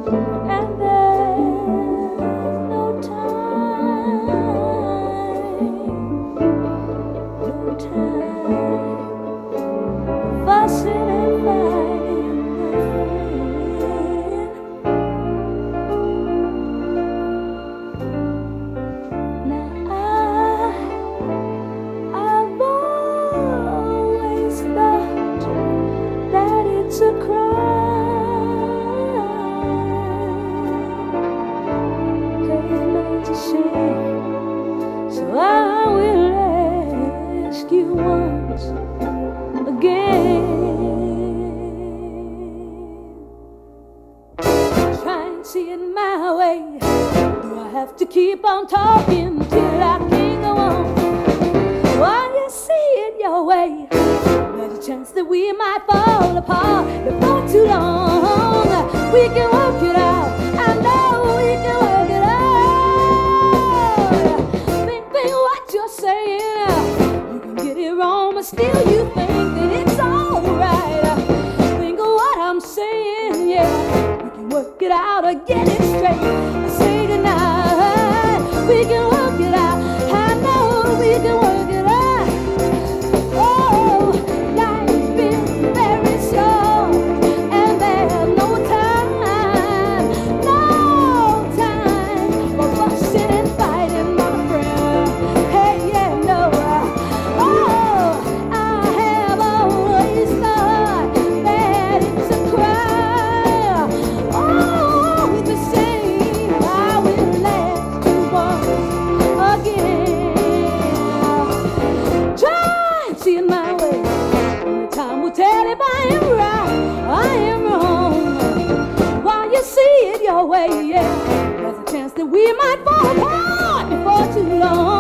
and there's no time, fussing and fighting. Now I've always thought that it's a crime, it makes a shame. So I will ask you once again. Try and see it my way. Do I have to keep on talking till I can't go on? While you see it your way, there's a chance that we might fall apart before too long. We can work it out. I know we can work it out. Think what you're saying. You can get it wrong, but still you think that it's alright. Think of what I'm saying, yeah. We can work it out or get it straight. Say tonight, we can work it out. I know we can work it out. Oh, life is very short, and there's no time for fussing and fighting, my friend. Hey, yeah, no. Oh, I have always thought that it's a crime. Oh, it's a shame. I will ask you once again. Try and see it my way. Only time will tell if I am right or I am wrong. While you see it your way, yeah, there's a chance that we might fall apart before too long.